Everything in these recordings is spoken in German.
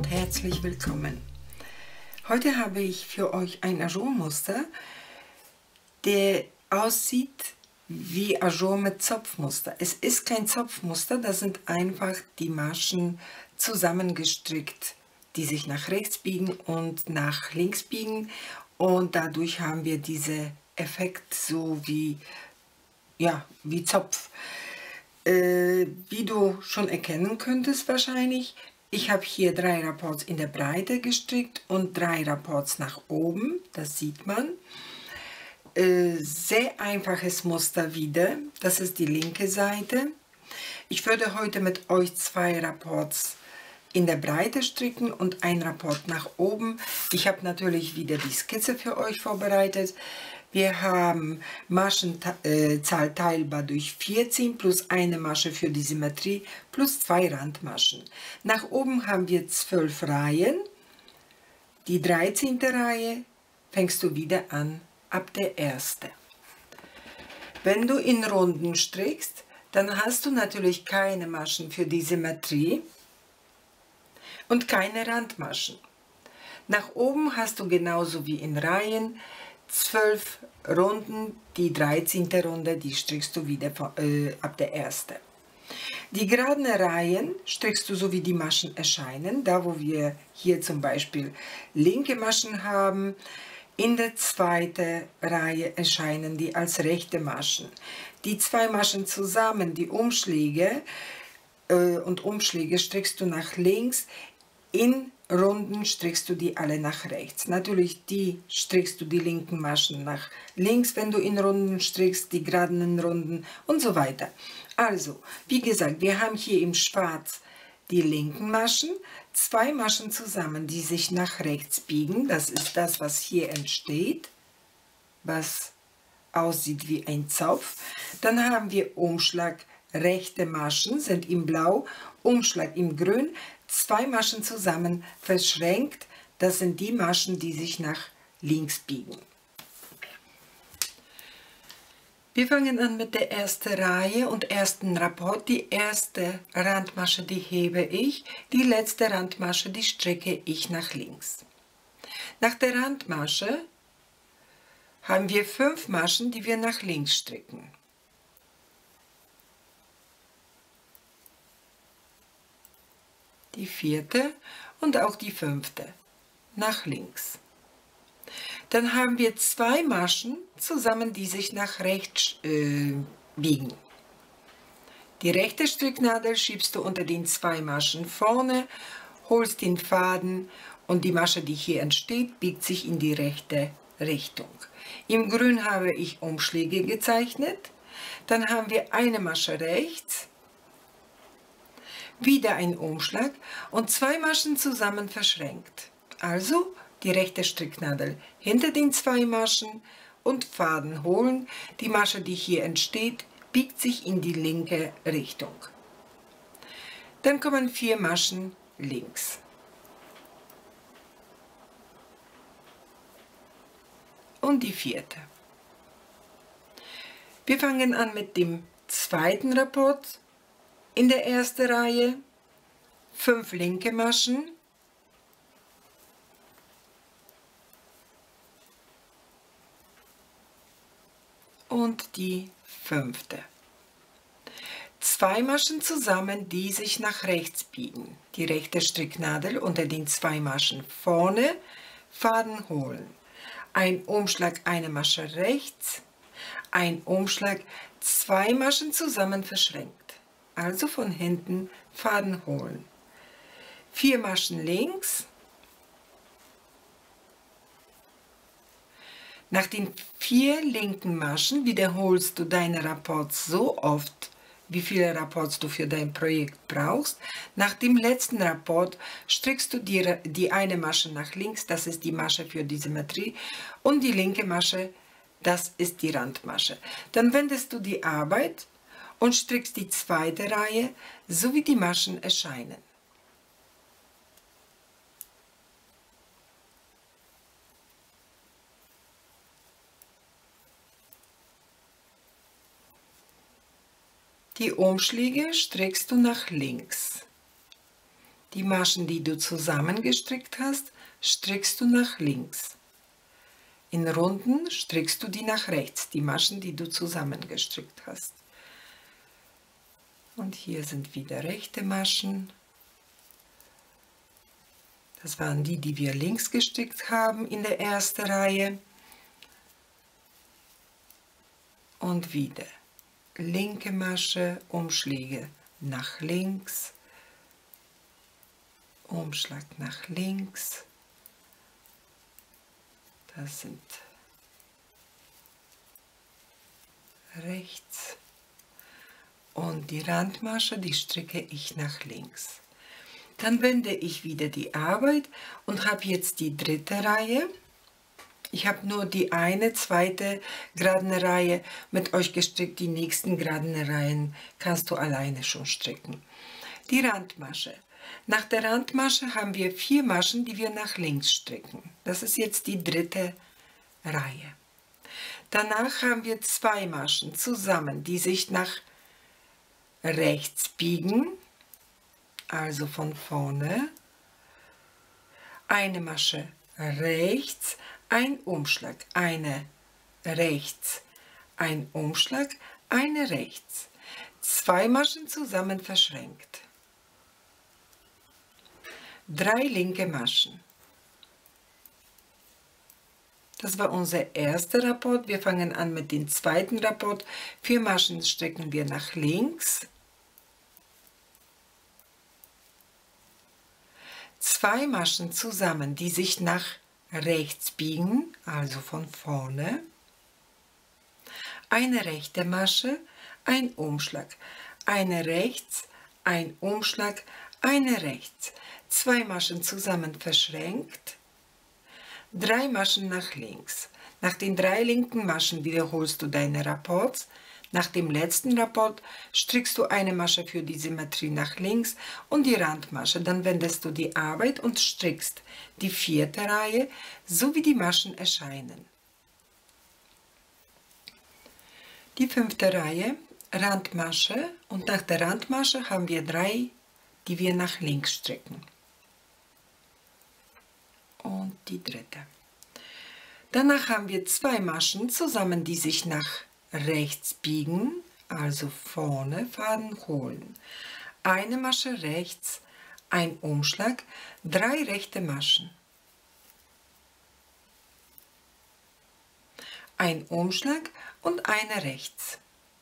herzlich willkommen. Heute habe ich für euch ein Ajourmuster, der aussieht wie Ajour mit Zopfmuster. Es ist kein Zopfmuster, das sind einfach die Maschen zusammengestrickt, die sich nach rechts biegen und nach links biegen, und dadurch haben wir diesen Effekt so wie Zopf. Wie du schon erkennen könntest wahrscheinlich, ich habe hier 3 Rapports in der Breite gestrickt und 3 Rapports nach oben, das sieht man. Sehr einfaches Muster wieder, das ist die linke Seite. Ich würde heute mit euch 2 Rapports in der Breite stricken und ein Rapport nach oben. Ich habe natürlich wieder die Skizze für euch vorbereitet. Wir haben Maschenzahl teilbar durch 14 plus eine Masche für die Symmetrie plus 2 Randmaschen. Nach oben haben wir 12 Reihen. Die 13. Reihe fängst du wieder an ab der 1. Wenn du in Runden strickst, dann hast du natürlich keine Maschen für die Symmetrie und keine Randmaschen. Nach oben hast du genauso wie in Reihen 12 Runden, die 13. Runde, die strickst du wieder ab der 1. Die geraden Reihen strickst du so wie die Maschen erscheinen, da wo wir hier zum Beispiel linke Maschen haben. In der 2. Reihe erscheinen die als rechte Maschen. Die 2 Maschen zusammen, die Umschläge und Umschläge strickst du nach links. In Runden strickst du die alle nach rechts. Natürlich strickst du die linken Maschen nach links, wenn du in Runden strickst, die geraden Runden und so weiter. Also, wie gesagt, wir haben hier im Schwarz die linken Maschen, 2 Maschen zusammen, die sich nach rechts biegen. Das ist das, was hier entsteht, was aussieht wie ein Zopf. Dann haben wir Umschlag, rechte Maschen sind im Blau, Umschlag im Grün, 2 Maschen zusammen verschränkt. Das sind die Maschen, die sich nach links biegen. Wir fangen an mit der ersten Reihe und ersten Rapport. Die erste Randmasche, die hebe ich, die letzte Randmasche, die stricke ich nach links. Nach der Randmasche haben wir 5 Maschen, die wir nach links stricken. Die 4. und auch die 5. nach links. Dann haben wir 2 Maschen zusammen, die sich nach rechts biegen. Die rechte Stricknadel schiebst du unter den 2 Maschen vorne, holst den Faden und die Masche, die hier entsteht, biegt sich in die rechte Richtung. Im Grün habe ich Umschläge gezeichnet. Dann haben wir eine Masche rechts, wieder ein Umschlag und 2 Maschen zusammen verschränkt. Also die rechte Stricknadel hinter den 2 Maschen und Faden holen. Die Masche, die hier entsteht, biegt sich in die linke Richtung. Dann kommen 4 Maschen links. Und die 4. Wir fangen an mit dem 2. Rapport. In der ersten Reihe 5 linke Maschen, und die 5. 2 Maschen zusammen, die sich nach rechts biegen. Die rechte Stricknadel unter den 2 Maschen vorne, Faden holen. Ein Umschlag, eine Masche rechts, ein Umschlag, 2 Maschen zusammen verschränkt. Also von hinten Faden holen. 4 Maschen links. Nach den 4 linken Maschen wiederholst du deine Rapports so oft, wie viele Rapports du für dein Projekt brauchst. Nach dem letzten Rapport strickst du die eine Masche nach links, das ist die Masche für die Symmetrie, und die linke Masche, das ist die Randmasche. Dann wendest du die Arbeit und strickst die 2. Reihe, so wie die Maschen erscheinen. Die Umschläge strickst du nach links. Die Maschen, die du zusammengestrickt hast, strickst du nach links. In Runden strickst du die nach rechts, die Maschen, die du zusammengestrickt hast. Und hier sind wieder rechte Maschen. Das waren die, die wir links gestrickt haben in der ersten Reihe. Und wieder linke Masche, Umschläge nach links, Umschlag nach links. Das sind rechts. Und die Randmasche, die stricke ich nach links. Dann wende ich wieder die Arbeit und habe jetzt die dritte Reihe. Ich habe nur die eine, zweite geraden Reihe mit euch gestrickt. Die nächsten geraden Reihen kannst du alleine schon stricken. Die Randmasche. Nach der Randmasche haben wir 4 Maschen, die wir nach links stricken. Das ist jetzt die dritte Reihe. Danach haben wir 2 Maschen zusammen, die sich nach rechts biegen. Also von vorne. Eine Masche rechts, ein Umschlag, eine rechts, ein Umschlag, eine rechts. 2 Maschen zusammen verschränkt. 3 linke Maschen. Das war unser erster Rapport. Wir fangen an mit dem zweiten Rapport. 4 Maschen stricken wir nach links. 2 Maschen zusammen, die sich nach rechts biegen, also von vorne. Eine rechte Masche, ein Umschlag. Eine rechts, ein Umschlag, eine rechts. 2 Maschen zusammen verschränkt. 3 Maschen nach links. Nach den 3 linken Maschen wiederholst du deine Rapports. Nach dem letzten Rapport strickst du eine Masche für die Symmetrie nach links und die Randmasche. Dann wendest du die Arbeit und strickst die 4. Reihe, so wie die Maschen erscheinen. Die 5. Reihe, Randmasche, und nach der Randmasche haben wir 3, die wir nach links stricken. Und die 3. Danach haben wir 2 Maschen zusammen, die sich nach rechts biegen, also vorne Faden holen. Eine Masche rechts, ein Umschlag, 3 rechte Maschen. Ein Umschlag und eine rechts.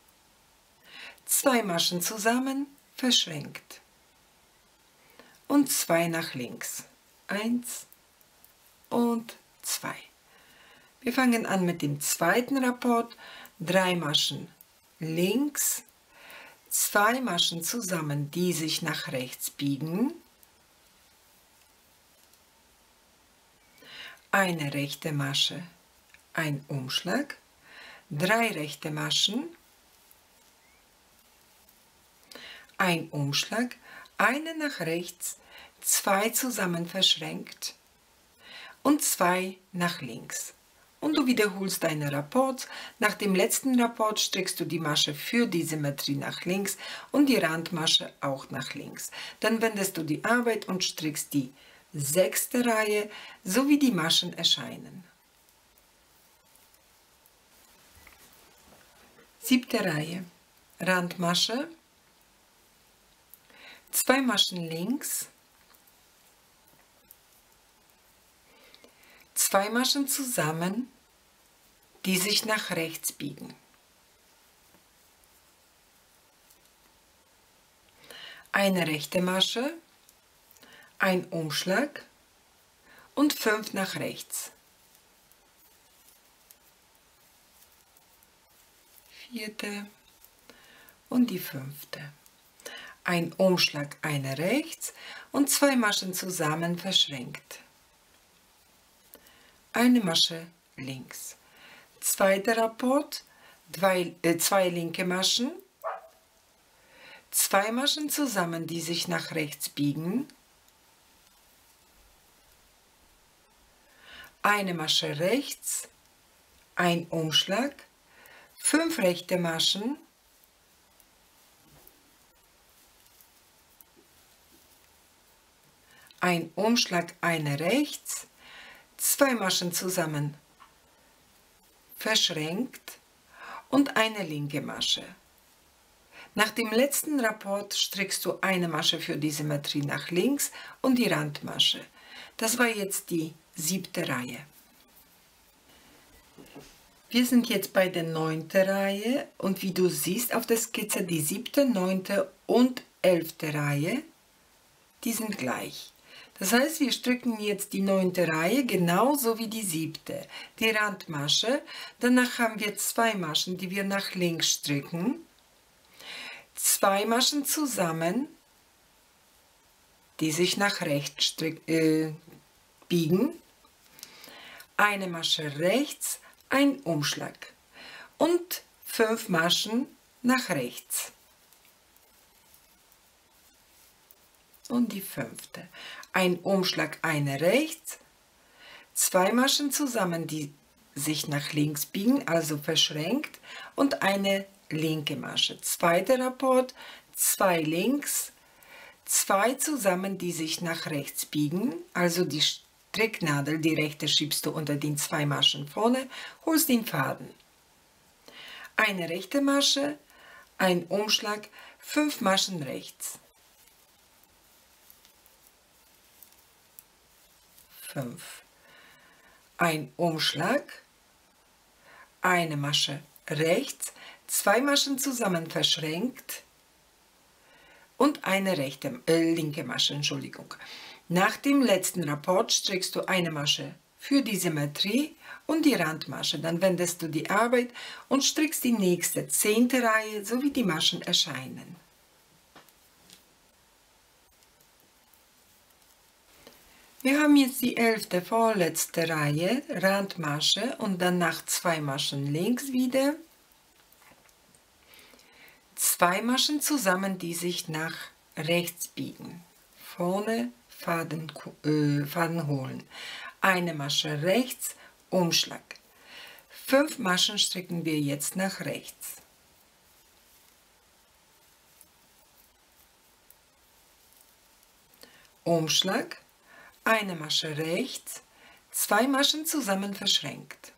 2 Maschen zusammen, verschränkt. Und 2 nach links. 1 und 2. Wir fangen an mit dem zweiten Rapport. 3 Maschen links, 2 Maschen zusammen, die sich nach rechts biegen. Eine rechte Masche, ein Umschlag, 3 rechte Maschen, ein Umschlag, eine nach rechts, 2 zusammen verschränkt und 2 nach links. Und du wiederholst deine Rapports. Nach dem letzten Rapport strickst du die Masche für die Symmetrie nach links und die Randmasche auch nach links. Dann wendest du die Arbeit und strickst die 6. Reihe, so wie die Maschen erscheinen. 7. Reihe, Randmasche, 2 Maschen links, 2 Maschen zusammen, die sich nach rechts biegen. Eine rechte Masche, ein Umschlag und 5 nach rechts. 4. und die 5. Ein Umschlag, eine rechts und 2 Maschen zusammen verschränkt. Eine Masche links. Zweiter Rapport, 2 linke Maschen, 2 Maschen zusammen, die sich nach rechts biegen, eine Masche rechts, ein Umschlag, 5 rechte Maschen, ein Umschlag, eine rechts, 2 Maschen zusammen verschränkt und eine linke Masche. Nach dem letzten Rapport strickst du eine Masche für die Symmetrie nach links und die Randmasche. Das war jetzt die 7. Reihe. Wir sind jetzt bei der 9. Reihe und wie du siehst auf der Skizze, die 7., 9. und 11. Reihe, die sind gleich. Das heißt, wir stricken jetzt die 9. Reihe genauso wie die 7. Die Randmasche, danach haben wir 2 Maschen, die wir nach links stricken, 2 Maschen zusammen, die sich nach rechts biegen, eine Masche rechts, ein Umschlag und 5 Maschen nach rechts. Und die 5. Ein Umschlag, eine rechts, 2 Maschen zusammen, die sich nach links biegen, also verschränkt, und eine linke Masche. 2. Rapport, 2 links, 2 zusammen, die sich nach rechts biegen, also die Stricknadel, die rechte schiebst du unter den 2 Maschen vorne, holst den Faden. Eine rechte Masche, ein Umschlag, 5 Maschen rechts. 5. Ein Umschlag, eine Masche rechts, 2 Maschen zusammen verschränkt und eine linke Masche, Entschuldigung. Nach dem letzten Rapport strickst du eine Masche für die Symmetrie und die Randmasche. Dann wendest du die Arbeit und strickst die nächste 10. Reihe, so wie die Maschen erscheinen. Wir haben jetzt die 11. vorletzte Reihe, Randmasche und danach 2 Maschen links wieder. 2 Maschen zusammen, die sich nach rechts biegen. Vorne Faden holen. Eine Masche rechts, Umschlag. 5 Maschen stricken wir jetzt nach rechts. Umschlag, eine Masche rechts, 2 Maschen zusammen verschränkt.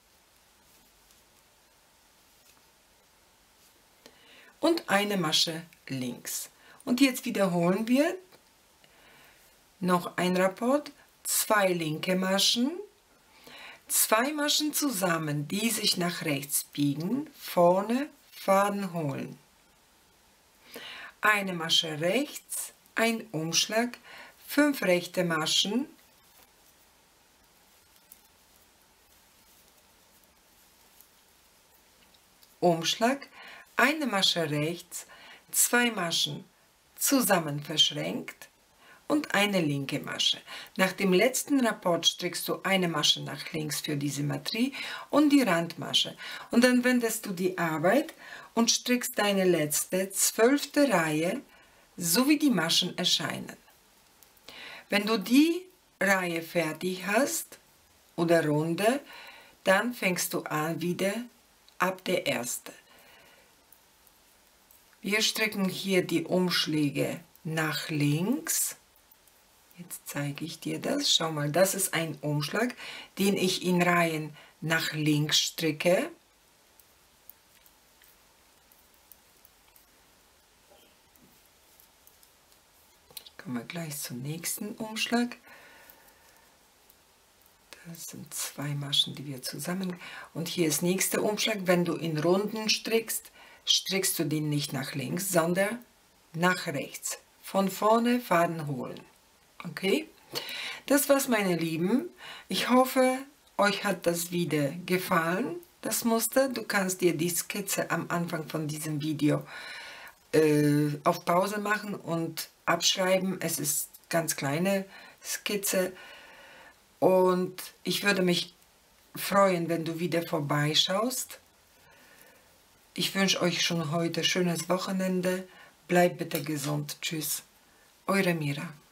Und eine Masche links. Und jetzt wiederholen wir noch ein Rapport, 2 linke Maschen, 2 Maschen zusammen, die sich nach rechts biegen, vorne Faden holen. Eine Masche rechts, ein Umschlag, 5 rechte Maschen, Umschlag, eine Masche rechts, 2 Maschen zusammen verschränkt und eine linke Masche. Nach dem letzten Rapport strickst du eine Masche nach links für die Symmetrie und die Randmasche. Und dann wendest du die Arbeit und strickst deine letzte 12. Reihe, so wie die Maschen erscheinen. Wenn du die Reihe fertig hast oder Runde, dann fängst du an wieder ab der 1. Wir stricken hier die Umschläge nach links. Jetzt zeige ich dir das. Schau mal, das ist ein Umschlag, den ich in Reihen nach links stricke. Kommen wir gleich zum nächsten Umschlag. Das sind 2 Maschen, die wir zusammen. Und hier ist nächster Umschlag. Wenn du in Runden strickst, strickst du den nicht nach links, sondern nach rechts. Von vorne Faden holen. Okay? Das war's, meine Lieben. Ich hoffe, euch hat das wieder gefallen, das Muster. Du kannst dir die Skizze am Anfang von diesem Video auf Pause machen und abschreiben. Es ist ganz kleine Skizze. Und ich würde mich freuen, wenn du wieder vorbeischaust. Ich wünsche euch schon heute schönes Wochenende. Bleibt bitte gesund. Tschüss. Eure Mira.